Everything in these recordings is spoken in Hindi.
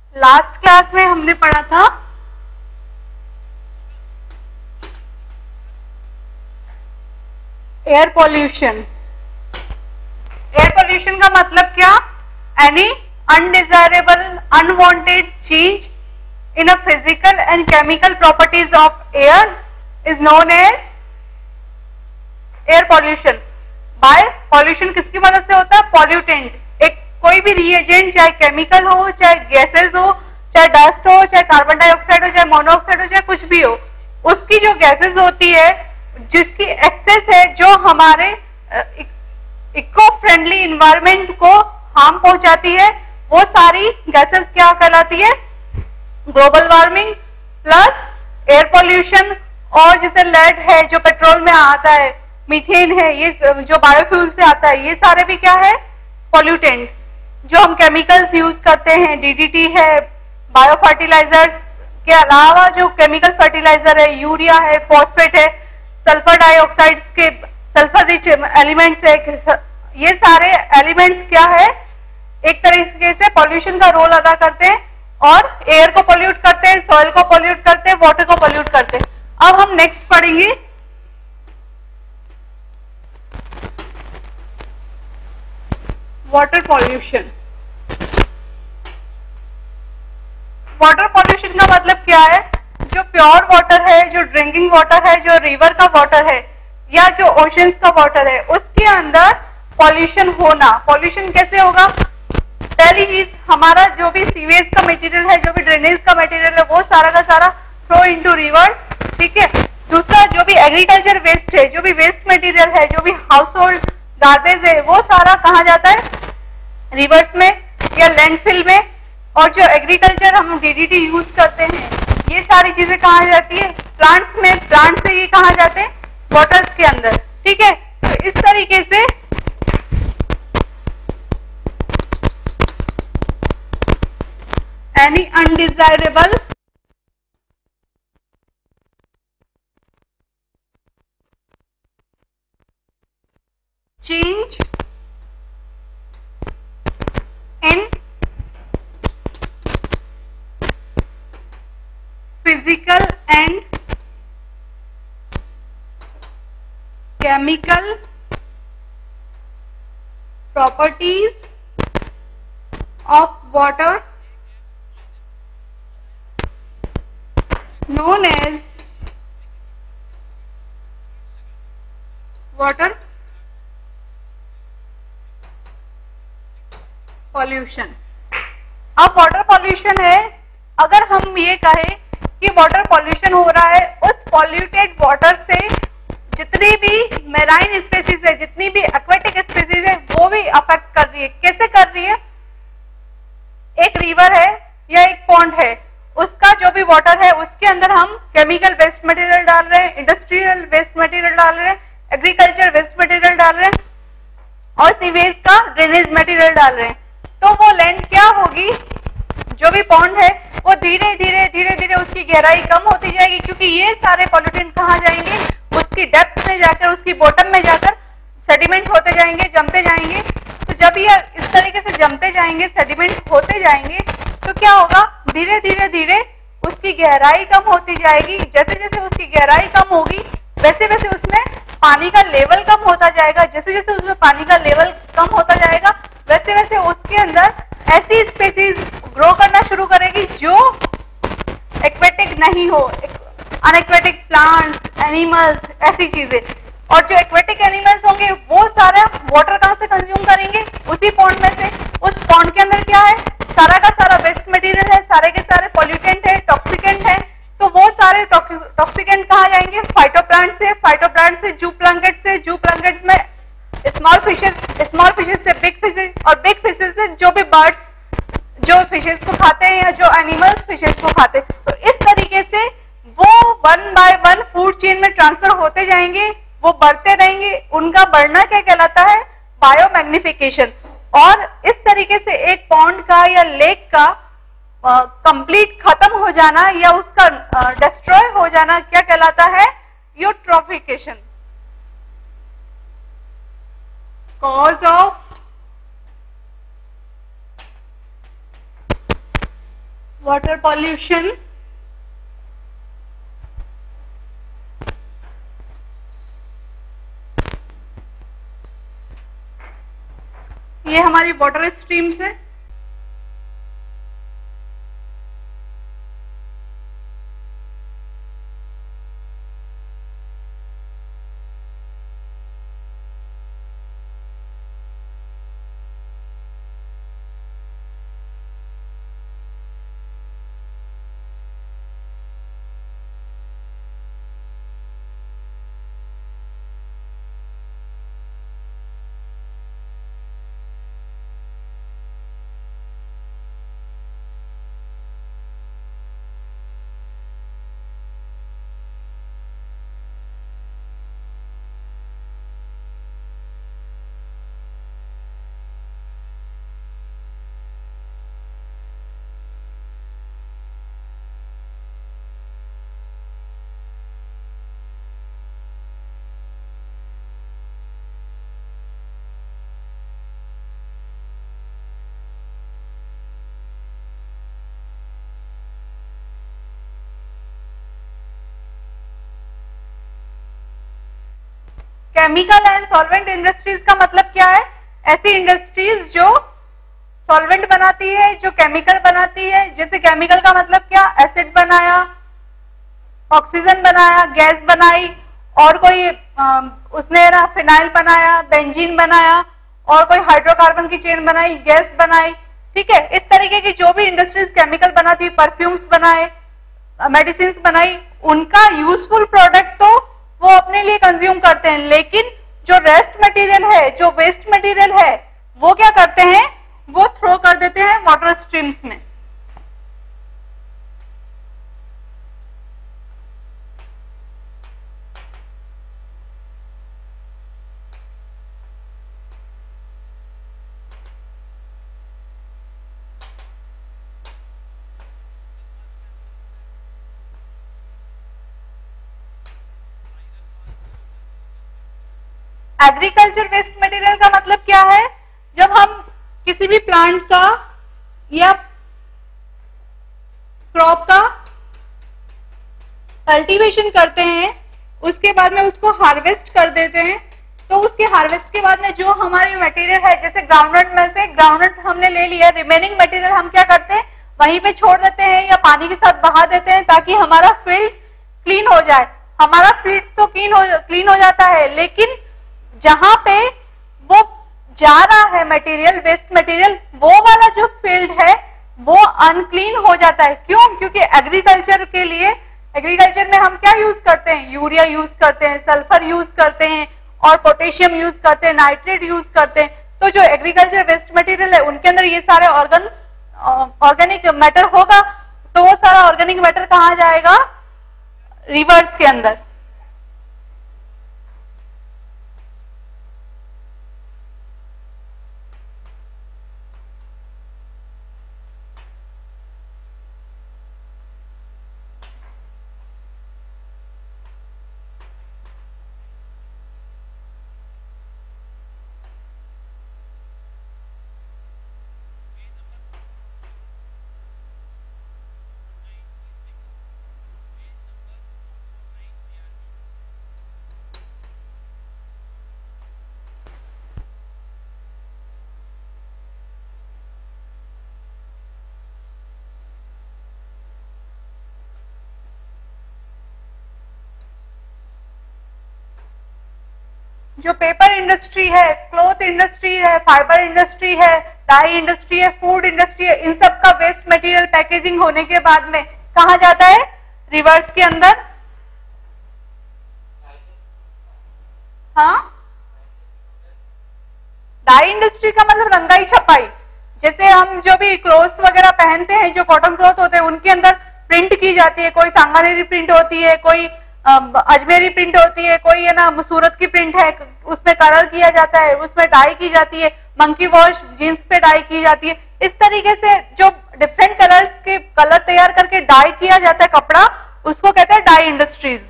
लास्ट क्लास में हमने पढ़ा था एयर पॉल्यूशन। एयर पॉल्यूशन का मतलब क्या? Any undesirable unwanted change in a physical and chemical properties of air is known as air pollution. By pollution किसकी मदद से होता है? पॉल्यूटेंट। एक कोई भी रिएजेंट, चाहे केमिकल हो, चाहे गैसेस हो, चाहे डस्ट हो, चाहे कार्बन डाइऑक्साइड हो, चाहे मोनोऑक्साइड हो, चाहे कुछ भी हो, उसकी जो गैसेस होती है, जिसकी एक्सेस है, जो हमारे इको फ्रेंडली इन्वायरमेंट को हार्म पहुंचाती है, वो सारी गैसेस क्या कहलाती है? Global warming plus air pollution. और जैसे लेड है जो पेट्रोल में आता है, मीथेन है, ये जो बायोफ्यूल से आता है, ये सारे भी क्या है? पॉल्यूटेंट। जो हम केमिकल्स यूज करते हैं, डीडीटी है, बायो फर्टिलाइजर्स के अलावा जो केमिकल फर्टिलाइजर है, यूरिया है, फॉस्फेट है, सल्फर डाइऑक्साइड के सल्फर रिच एलिमेंट्स है, ये सारे एलिमेंट्स क्या है? एक तरीके से पॉल्यूशन का रोल अदा करते हैं और एयर को पॉल्यूट करते हैं, सॉइल को पॉल्यूट करते हैं, वाटर को पॉल्यूट करते हैं। अब हम नेक्स्ट पढ़ेंगे वाटर पॉल्यूशन। वाटर पॉल्यूशन का मतलब क्या है? जो प्योर वाटर है, जो ड्रिंकिंग वाटर है, जो रिवर का वाटर है या जो ओशंस का वाटर है, उसके अंदर पॉल्यूशन होना। पॉल्यूशन कैसे होगा? पहली चीज, हमारा जो भी सीवेज का मटेरियल है, जो भी ड्रेनेज का मटेरियल है, वो सारा का सारा फ्लो इनटू रिवर्स, ठीक है। दूसरा, जो भी एग्रीकल्चर वेस्ट है, जो भी वेस्ट मटेरियल है, जो भी हाउस होल्ड गार्बेज है, वो सारा कहाँ जाता है? रिवर्स में या लैंडफिल में। और जो एग्रीकल्चर हम डीडीटी यूज करते हैं, ये सारी चीजें कहाँ जाती है? प्लांट्स में। प्लांट से ये कहाँ जाते हैं? वाटर्स के अंदर, ठीक है। तो इस तरीके से any undesirable change in physical and chemical properties of water known as water pollution. अब वाटर पॉल्यूशन है, अगर हम ये कहें कि वाटर पॉल्यूशन हो रहा है, उस पॉल्यूटेड वाटर से जितनी भी मेराइन स्पीसीज है, जितनी भी एक्वेटिक स्पीसीज है, वो भी अफेक्ट कर रही है। कैसे कर रही है? एक रिवर है या एक पॉन्ड है, उसका जो भी वाटर है, उसके अंदर हम केमिकल वेस्ट मटेरियल डाल रहे हैं, इंडस्ट्रियल वेस्ट मटेरियल डाल रहे हैं, एग्रीकल्चर वेस्ट मटेरियल डाल रहे हैं और सीवेज का ड्रेनेज मटेरियल डाल रहे हैं। तो वो लैंड क्या होगी? जो भी पॉन्ड है, वो धीरे धीरे धीरे धीरे उसकी गहराई कम होती जाएगी, क्योंकि ये सारे पॉल्यूटेंट कहाँ जाएंगे? उसकी डेप्थ में जाकर, उसकी बॉटम में जाकर सेडिमेंट होते जाएंगे, जमते जाएंगे। तो जब ये इस तरीके से जमते जाएंगे, सेडिमेंट होते जाएंगे, तो क्या होगा? धीरे धीरे धीरे उसकी गहराई कम होती जाएगी। जैसे जैसे उसकी गहराई कम होगी, वैसे वैसे उसमें पानी का लेवल कम होता जाएगा। जैसे जैसे उसमें पानी का लेवल कम होता जाएगा, वैसे वैसे उसके अंदर ऐसी स्पीसीज ग्रो करना शुरू करेगी जो एक्वेटिक नहीं हो, अनएक्वेटिक प्लांट्स, एनिमल्स, ऐसी चीजें। और जो एक्वेटिक एनिमल्स होंगे, वो सारा वाटर कहाँ से कंज्यूम करेंगे? उसी पॉन्ड में से। उस पॉन्ड के अंदर क्या है? सारा का सारा वेस्ट मटेरियल है, सारे के सारे पॉल्यूटेंट है, टॉक्सिकेंट है। तो वो सारे टॉक्सिकेंट कहाँ जाएंगे? फाइटोप्लांट से, फाइटोप्लांट से जू प्लंकेट से, जू प्लंकेट में स्मॉल फिशेस से बिग फिशेस, और बिग फिशेस से जो भी बर्ड्स जो फिशेस को खाते हैं या जो एनिमल्स फिशेस को खाते हैं। तो इस तरीके से वो one by one food chain में ट्रांसफर होते जाएंगे, वो बढ़ते रहेंगे। उनका बढ़ना क्या कहलाता है? बायोमैग्निफिकेशन। और इस तरीके से एक पॉन्ड का या लेक का कंप्लीट खत्म हो जाना या उसका डिस्ट्रॉय हो जाना क्या कहलाता है? Eutrophication. Cause of water pollution, ये हमारी वाटर स्ट्रीम्स है। केमिकल एंड सॉल्वेंट इंडस्ट्रीज का मतलब क्या है? ऐसी इंडस्ट्रीज जो सॉल्वेंट बनाती है, जो केमिकल बनाती है। जैसे केमिकल का मतलब क्या? एसिड बनाया, ऑक्सीजन बनाया, गैस बनाई, और कोई उसने ना फिनाइल बनाया, बेंजीन बनाया, और कोई हाइड्रोकार्बन की चेन बनाई, गैस बनाई। ठीक है, इस तरीके की जो भी इंडस्ट्रीज केमिकल बनाती है, परफ्यूम्स बनाए, मेडिसिन बनाई, उनका यूजफुल प्रोडक्ट तो वो अपने लिए कंज्यूम करते हैं, लेकिन जो रेस्ट मटेरियल है, जो वेस्ट मटेरियल है, वो क्या करते हैं? वो थ्रो कर देते हैं वाटर स्ट्रीम्स में। एग्रीकल्चर वेस्ट मटेरियल का मतलब क्या है? जब हम किसी भी प्लांट का या क्रॉप का कल्टीवेशन करते हैं, उसके बाद में उसको हार्वेस्ट कर देते हैं, तो उसके हार्वेस्ट के बाद में जो हमारी मटेरियल है, जैसे ग्राउंडनट में से ग्राउंडनट हमने ले लिया, रिमेनिंग मटेरियल हम क्या करते हैं? वहीं पे छोड़ देते हैं या पानी के साथ बहा देते हैं, ताकि हमारा फील्ड क्लीन हो जाए। हमारा फील्ड तो क्लीन हो जाता है, लेकिन जहां पे वो जा रहा है मटेरियल, वेस्ट मटेरियल, वो वाला जो फील्ड है वो अनक्लीन हो जाता है। क्यों? क्योंकि एग्रीकल्चर के लिए, एग्रीकल्चर में हम क्या यूज करते हैं? यूरिया यूज करते हैं, सल्फर यूज करते हैं, और पोटेशियम यूज करते हैं, नाइट्रेट यूज करते हैं। तो जो एग्रीकल्चर वेस्ट मटेरियल है, उनके अंदर ये सारे ऑर्गेनिक मैटर होगा, तो वो सारा ऑर्गेनिक मैटर कहाँ जाएगा? रिवर्स के अंदर। जो पेपर इंडस्ट्री है, क्लॉथ इंडस्ट्री है, फाइबर इंडस्ट्री है, डाई इंडस्ट्री है, फूड इंडस्ट्री है, इन सब का वेस्ट मटेरियल पैकेजिंग होने के बाद में कहा जाता है? रिवर्स के अंदर। हाँ, डाई इंडस्ट्री का मतलब रंगाई छपाई। जैसे हम जो भी क्लोथ्स वगैरह पहनते हैं, जो कॉटन क्लॉथ होते हैं, उनके अंदर प्रिंट की जाती है। कोई सांगानेरी प्रिंट होती है, कोई अजमेरी प्रिंट होती है, कोई है ना सूरत की प्रिंट है, उसमें कलर किया जाता है, उसमें डाई की जाती है, मंकी वॉश जीन्स पे डाई की जाती है। इस तरीके से जो डिफरेंट कलर्स के कलर तैयार करके डाई किया जाता है कपड़ा, उसको कहते हैं डाई इंडस्ट्रीज।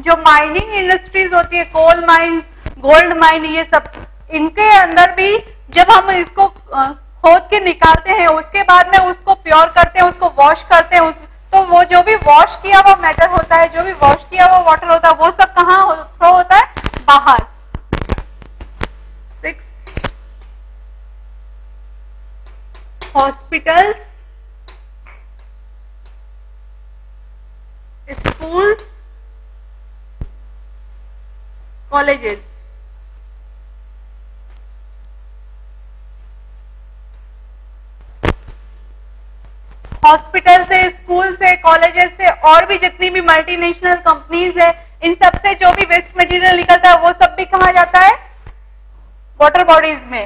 जो माइनिंग इंडस्ट्रीज होती है, कोल माइंस, गोल्ड माइन, ये सब, इनके अंदर भी जब हम इसको खोद के निकालते हैं, उसके बाद में उसको प्योर करते हैं, उसको वॉश करते हैं, तो वो जो भी वॉश किया हुआ मैटर होता है, जो भी वॉश किया हुआ वाटर होता है, वो सब कहाँ थ्रो होता है? बाहर। 6, हॉस्पिटल्स, स्कूल्स, कॉलेजेस। हॉस्पिटल से, स्कूल से, कॉलेजेस से, और भी जितनी भी मल्टीनेशनल कंपनीज है, इन सब से जो भी वेस्ट मटेरियल निकलता है, वो सब भी कहा जाता है? वाटर बॉडीज में।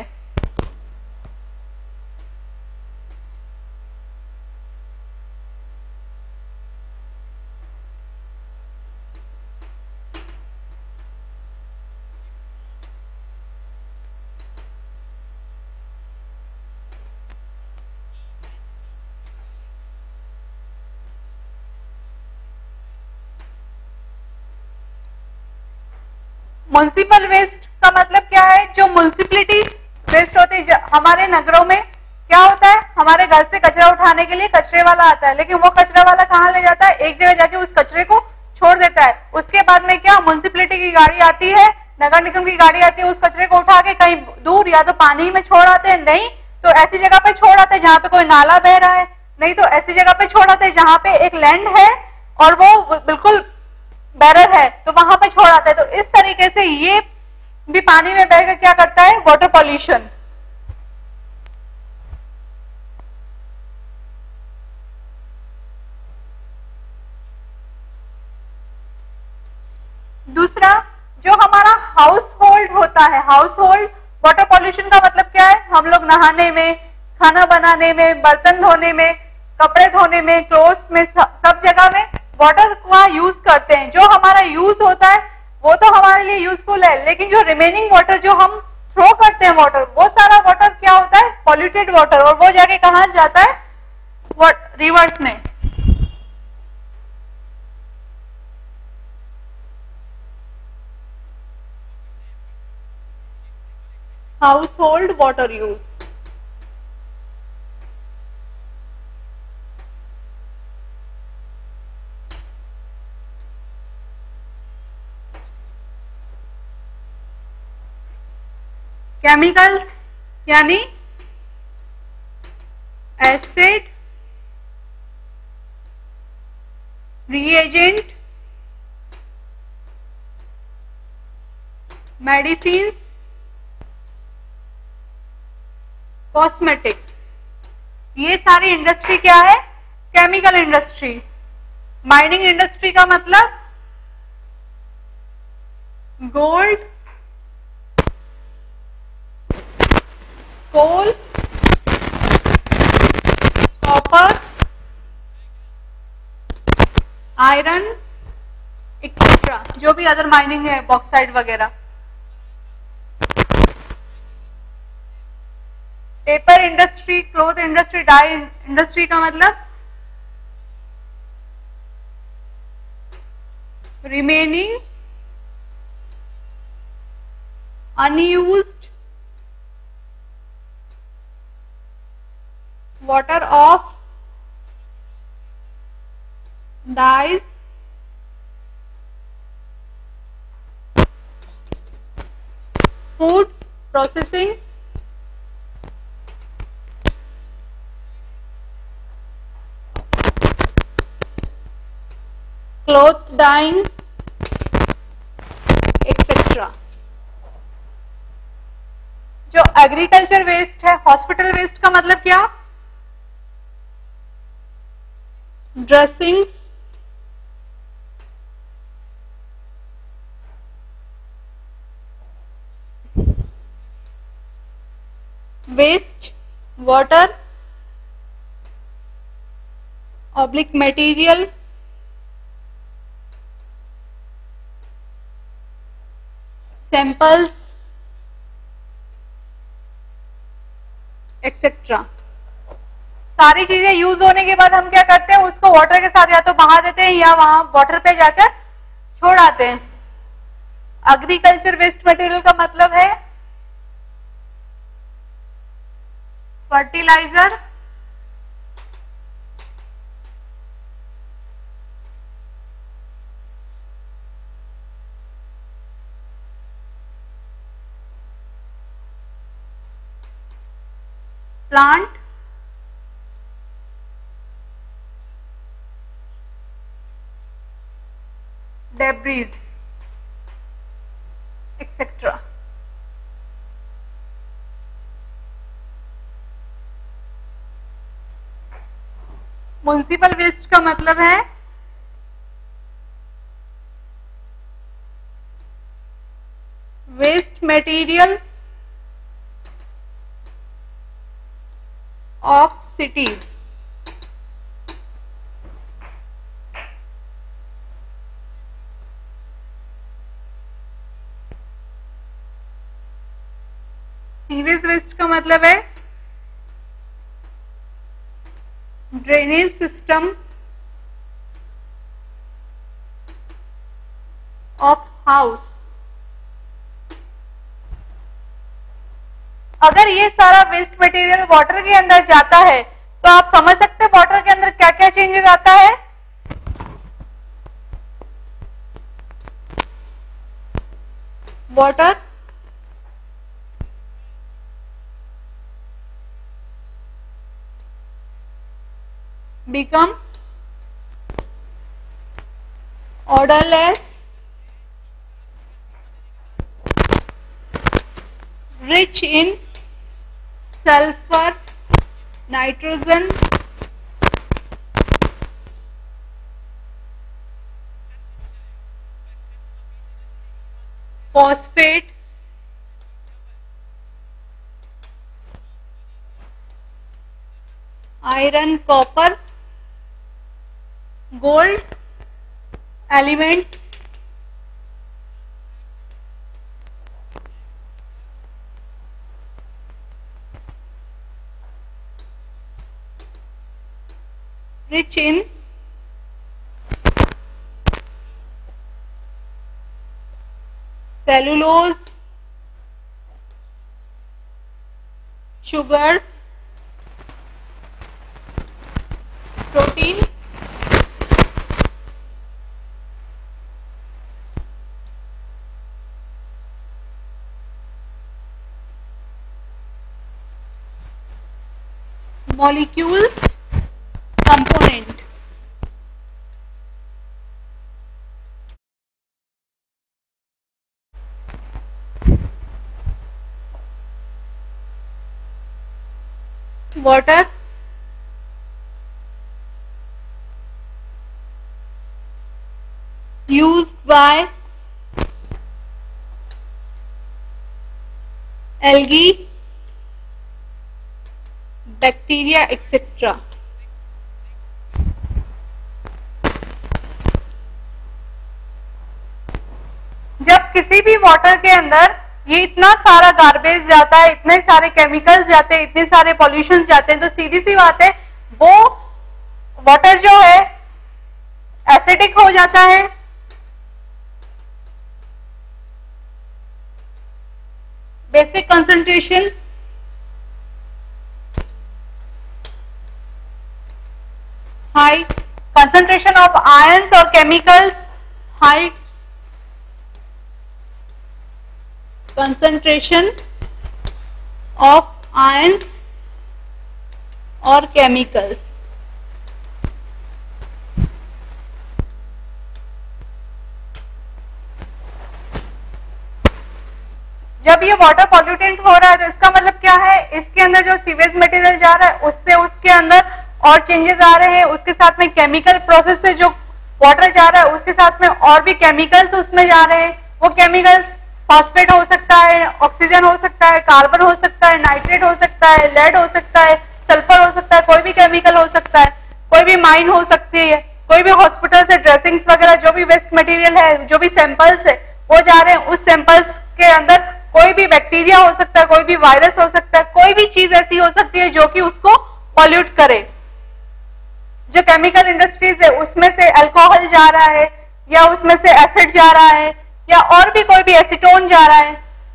म्युनिसिपल वेस्ट का मतलब क्या है? जो म्युनिसिपलिटी वेस्ट होते हैं, हमारे नगरों में क्या होता है, हमारे घर से कचरा उठाने के लिए कचरे वाला आता है, लेकिन वो कचरा वाला कहाँ ले जाता है? एक जगह जाके उस कचरे को छोड़ देता है। उसके बाद में क्या, म्युनिसिपलिटी की गाड़ी आती है, नगर निगम की गाड़ी आती है, उस कचरे को उठा के कहीं दूर या तो पानी में छोड़ आते हैं, नहीं तो ऐसी जगह पे छोड़ आते हैं जहाँ पे कोई नाला बह रहा है, नहीं तो ऐसी जगह पे छोड़ आते हैं जहाँ पे एक लैंड है और वो बिल्कुल बैरर है, तो वहां पे छोड़ आते हैं। तो इस तरीके से ये भी पानी में बहकर क्या करता है? Water pollution. दूसरा, जो हमारा हाउस होल्ड होता है, हाउस होल्ड वाटर पॉल्यूशन का मतलब क्या है? हम लोग नहाने में, खाना बनाने में, बर्तन धोने में, कपड़े धोने में, क्लोथ्स में, सब जगह में वाटर का यूज करते हैं। जो हमारा यूज होता है वो तो हमारे लिए यूजफुल है, लेकिन जो रिमेनिंग वाटर जो हम थ्रो करते हैं वाटर, वो सारा वाटर क्या होता है? पॉल्यूटेड वाटर, और वो जाके कहाँ जाता है? रिवर्स में। Household water use. Chemicals यानी एसिड, रिएजेंट, मेडिसिन्स, कॉस्मेटिक्स, ये सारी इंडस्ट्री क्या है? Chemical industry. माइनिंग इंडस्ट्री का मतलब gold, coal, copper, iron etcetera, जो भी अदर माइनिंग है, बॉक्साइट वगैरह। Paper industry, cloth industry, dye industry का मतलब remaining unused water of dyes, food processing, cloth dyeing, etc. जो एग्रीकल्चर वेस्ट है, हॉस्पिटल वेस्ट का मतलब क्या? Dressings, waste water, oblique material, samples etcetera. सारी चीजें यूज होने के बाद हम क्या करते हैं? उसको वाटर के साथ या तो बहा देते हैं या वहां वाटर पे जाकर छोड़ आते हैं। एग्रीकल्चर वेस्ट मटेरियल का मतलब है fertiliser, plant, debris etcetera. Municipal waste का मतलब है waste material of cities। Sewage waste का मतलब है ड्रेनेज सिस्टम ऑफ हाउस। अगर ये सारा वेस्ट मटेरियल वाटर के अंदर जाता है तो आप समझ सकते हैं वाटर के अंदर क्या क्या चेंजेस आता है। Water become odorless, rich in sulfur, nitrogen, phosphate, iron, copper, gold elements, rich in cellulose, sugars, protein, molecules, component। water used by algae, bacteria etcetera. जब किसी भी वाटर के अंदर ये इतना सारा गार्बेज जाता है, इतने सारे केमिकल्स जाते हैं, इतने सारे पॉल्यूशन जाते हैं, तो सीधी सी बात है वो वाटर जो है एसिडिक हो जाता है। Basic concentration high, concentration of ions or chemicals high, concentration of ions or chemicals। जब ये वाटर पॉल्यूटेंट हो रहा है तो इसका मतलब क्या है, इसके अंदर जो सीवेज मटेरियल जा रहा है उससे उसके अंदर और चेंजेस आ रहे हैं, उसके साथ में केमिकल प्रोसेस से जो वाटर जा रहा है उसके साथ में और भी केमिकल्स उसमें जा रहे हैं। वो केमिकल्स फॉस्फेट हो सकता है, ऑक्सीजन हो सकता है, कार्बन हो सकता है, नाइट्रेट हो सकता है, लेड हो सकता है, सल्फर हो सकता है, कोई भी केमिकल हो सकता है, कोई भी माइन हो सकती है, कोई भी हॉस्पिटल से ड्रेसिंग्स वगैरह जो भी वेस्ट मटेरियल है, जो भी सैंपल्स है वो जा रहे हैं, उस सैंपल्स के अंदर कोई भी बैक्टीरिया हो सकता है, कोई भी वायरस हो सकता है, कोई भी चीज ऐसी हो सकती है जो कि उसको पॉल्यूट करे। जो केमिकल इंडस्ट्रीज है उसमें से अल्कोहल जा रहा है, या उसमें से एसिड जा रहा है या और भी कोई भी एसीटोन जा रहा है।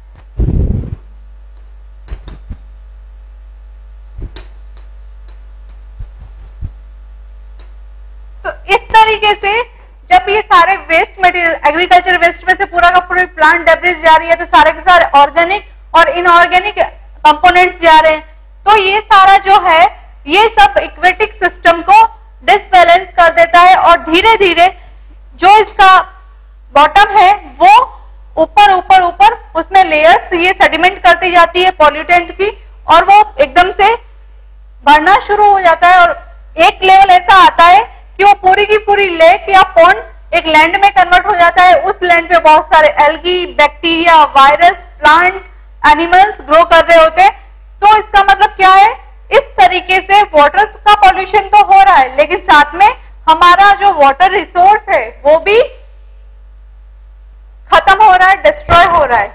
तो इस तरीके से जब ये सारे वेस्ट मटेरियल, एग्रीकल्चर वेस्ट में से पूरा का पूरा प्लांट डेब्रिस जा रही है, तो सारे के सारे ऑर्गेनिक और इनऑर्गेनिक कंपोनेंट्स जा रहे हैं। तो ये सारा जो है ये सब इक्वेटिक सिस्टम को डिसबैलेंस कर देता है और धीरे धीरे जो इसका बॉटम है वो ऊपर ऊपर ऊपर उसमें लेयर्स ये सेडिमेंट करती जाती है पॉल्यूटेंट की, और वो एकदम से बढ़ना शुरू हो जाता है। और एक लेवल ऐसा आता है कि वो पूरी की पूरी लेक या पॉन्ड एक लैंड में कन्वर्ट हो जाता है। उस लैंड पे बहुत सारे algae, bacteria, virus, plant, animals grow कर रहे होते हैं। तो इसका मतलब क्या है, इस तरीके से वाटर का पॉल्यूशन तो हो रहा है, लेकिन साथ में हमारा जो वाटर रिसोर्स है वो भी खत्म हो रहा है, डिस्ट्रॉय हो रहा है।